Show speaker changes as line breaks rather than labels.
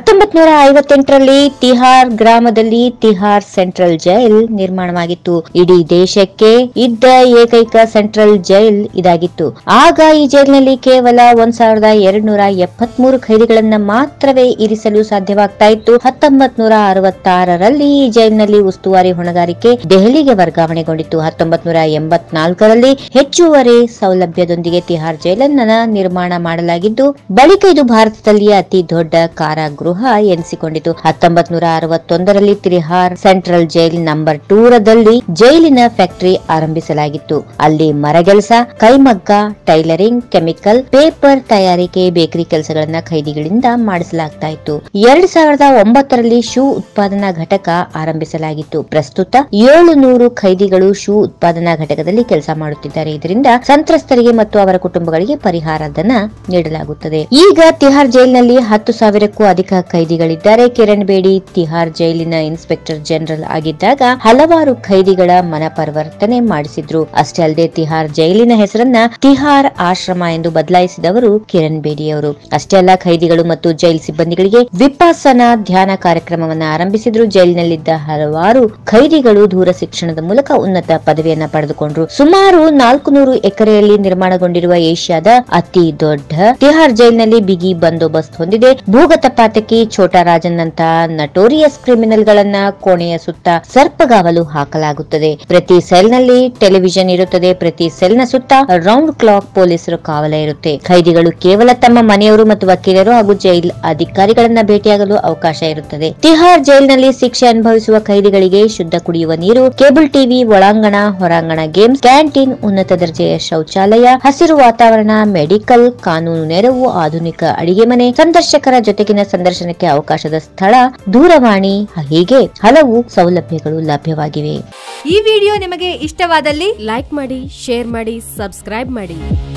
1958ರಲ್ಲಿ ತಿಹಾರ್ ಗ್ರಾಮದಲ್ಲಿ Tihar central jail ನಿರ್ಮಾಣವಾಗಿತ್ತು. ಇಡೀ ದೇಶಕ್ಕೆ ಇದ್ದ ಏಕೈಕ ಸೆಂಟ್ರಲ್ ಜೈಲ್ ಇದಾಗಿತ್ತು. ಆಗ ಈ ಜೈಲಿನಲ್ಲಿ ಕೇವಲ 1273 ಖೈದಿಗಳನ್ನ ಮಾತ್ರವೇ ಇರಿಸಲು ಸಾಧ್ಯವಾಗ್ತಾ ಇತ್ತು. 1966ರಲ್ಲಿ ಈ ಜೈಲಿನಲ್ಲಿ ಉಸ್ತುವಾರಿ ಹೊಣೆಗಾರಿಕೆ ದೆಹಲಿಗೆ ವರ್ಗಾವಣೆಗೊಂಡಿತ್ತು. 1984ರಲ್ಲಿ ಹೆಚ್ಚುವರಿ ಸೌಲಭ್ಯದೊಂದಿಗೆ ತಿಹಾರ್ ಜೈಲನ್ನ ನಿರ್ಮಾಣ ಮಾಡಲಾಗಿದ್ದು, ಬಳಿಕ ಇದು ಭಾರತದಲ್ಲಿ ಅತಿ ದೊಡ್ಡ ಕಾರಾಗೃಹ ಎನಿಸಿಕೊಂಡಿತು. 1961ರಲ್ಲಿ ತಿಹಾರ್ ಸೆಂಟ್ರಲ್ ಜೈಲ್ ನಂಬರ್ 2ರಲ್ಲಿ ಜೈಲಿನ ಫ್ಯಾಕ್ಟರಿ ಆರಂಭಿಸಲಾಗಿತ್ತು. ಅಲ್ಲಿ ಮರಗೆಲಸ, ಕೈಮಗ್ಗ, ಟೈಲರಿಂಗ್, ಕೆಮಿಕಲ್, ಪೇಪರ್ ತಯಾರಿಕೆ, ಬೇಕರಿ ಕೆಲಸಗಳನ್ನ ಖೈದಿಗಳಿಂದ ಮಾಡಿಸಲಾಗ್ತಾ ಇತ್ತು. 2009ರಲ್ಲಿ ಶೂ ಉತ್ಪಾದನಾ ಘಟಕ ಆರಂಭಿಸಲಾಗಿತ್ತು. ಪ್ರಸ್ತುತ 700 ಖೈದಿಗಳು ಶೂ ಉತ್ಪಾದನಾ ಘಟಕದಲ್ಲಿ ಕೆಲಸ ಮಾಡುತ್ತಿದ್ದಾರೆ. ಇದರಿಂದ ಸಂತ್ರಸ್ತರಿಗೆ ಮತ್ತು ಅವರ ಕುಟುಂಬಗಳಿಗೆ ಪರಿಹಾರ ಧನ ನೀಡಲಾಗುತ್ತದೆ. ಈಗ ತಿಹಾರ್ ಜೈಲಿನಲ್ಲಿ 10,000ಕ್ಕೂ ಅಧಿಕ ಖೈದಿಗಳಿದ್ದಾರೆ. ಕಿರಣ್ ಬೇಡಿ ತಿಹಾರ್ ಜೈಲಿನ ಇನ್ಸ್ಪೆಕ್ಟರ್ ಜನರಲ್ ಆಗಿದ್ದಾಗ ಹಲವಾರು ಖೈದಿಗಳ ಮನಪರಿವರ್ತನೆ ಮಾಡಿಸಿದ್ರು. ಅಷ್ಟೇ ಅಲ್ಲದೆ ತಿಹಾರ್ ಜೈಲಿನ ಹೆಸರನ್ನ ತಿಹಾರ್ ಆಶ್ರಮ ಎಂದು ಬದಲಾಯಿಸಿದವರು ಕಿರಣ್ ಬೇಡಿ ಅವರು. ಅಷ್ಟೇ ಅಲ್ಲ, ಖೈದಿಗಳು ಮತ್ತು ಜೈಲ್ ಸಿಬ್ಬಂದಿಗಳಿಗೆ ವಿಪಾಸನಾ ಧ್ಯಾನ ಕಾರ್ಯಕ್ರಮವನ್ನ ಆರಂಭಿಸಿದ್ರು. ಜೈಲಿನಲ್ಲಿದ್ದ ಹಲವಾರು ಖೈದಿಗಳು ದೂರ ಶಿಕ್ಷಣದ ಮೂಲಕ ಉನ್ನತ ಪದವಿಯನ್ನ ಪಡೆದುಕೊಂಡ್ರು. ಸುಮಾರು 400 ಎಕರೆಯಲ್ಲಿ ನಿರ್ಮಾಣಗೊಂಡಿರುವ ಏಷ್ಯಾದ ಅತಿ ದೊಡ್ಡ ತಿಹಾರ್ ಜೈಲಿನಲ್ಲಿ ಬಿಗಿ ಬಂದೋಬಸ್ತ್ ಹೊಂದಿದೆ. ಭೂಗತ ಪಾತಕಿ, ಛೋಟಾ ರಾಜನ್ ನಂತಹ ನಟೋರಿಯಸ್ ಕ್ರಿಮಿನಲ್ ಗಳನ್ನ ಕೋಣೆಯ ಸುತ್ತ ಸರ್ಪಗಾವಲು ಹಾಕಲಾಗುತ್ತದೆ. ಪ್ರತಿ ಸೆಲ್ ನಲ್ಲಿ ಟೆಲಿವಿಷನ್ ಇರುತ್ತದೆ. ಪ್ರತಿ ಸೆಲ್ ನ ಸುತ್ತ ರೌಂಡ್ ಕ್ಲಾಕ್ ಪೊಲೀಸರು ಕಾವಲ ಇರುತ್ತೆ. ಖೈದಿಗಳು ಕೇವಲ ತಮ್ಮ ಮನೆಯವರು ಮತ್ತು ವಕೀಲರು ಹಾಗೂ ಜೈಲ್ ಅಧಿಕಾರಿಗಳನ್ನ ಭೇಟಿಯಾಗಲು ಅವಕಾಶ ಇರುತ್ತದೆ. ತಿಹಾರ್ ಜೈಲಿನಲ್ಲಿ ಶಿಕ್ಷೆ ಅನುಭವಿಸುವ ಖೈದಿಗಳಿಗೆ ಶುದ್ಧ ಕುಡಿಯುವ ನೀರು, ಕೇಬಲ್ ಟಿವಿ, ಒಳಾಂಗಣ ಹೊರಾಂಗಣ ಗೇಮ್ಸ್, ಕ್ಯಾಂಟೀನ್, ಉನ್ನತ ದರ್ಜೆಯ ಶೌಚಾಲಯ, ಹಸಿರು ವಾತಾವರಣ, ಮೆಡಿಕಲ್, ಕಾನೂನು ನೆರವು, ಆಧುನಿಕ ಅಡಿಗೆ ಮನೆ, ಸಂದರ್ಶಕರ ಜೊತೆಗಿನ ಸಂದರ್ಶನಕ್ಕೆ ಅವಕಾಶದ ಸ್ಥಳ, ದೂರವಾಣಿ, ಹೀಗೆ ಹಲವು ಸೌಲಭ್ಯಗಳು ಲಭ್ಯವಾಗಿವೆ.
ಈ ವಿಡಿಯೋ ನಿಮಗೆ ಇಷ್ಟವಾದಲ್ಲಿ ಲೈಕ್ ಮಾಡಿ, ಶೇರ್ ಮಾಡಿ, ಸಬ್ಸ್ಕ್ರೈಬ್ ಮಾಡಿ.